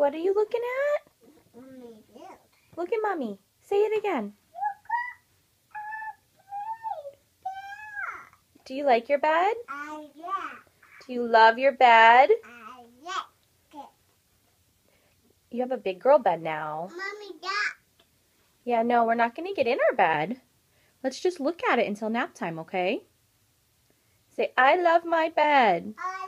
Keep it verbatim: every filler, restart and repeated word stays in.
What are you looking at? Look at Mommy. Say it again. Do you like your bed? I like. Do you love your bed? I like it. You have a big girl bed now. Mommy, that. Yeah, no, we're not going to get in our bed. Let's just look at it until nap time, okay? Say, I love my bed. I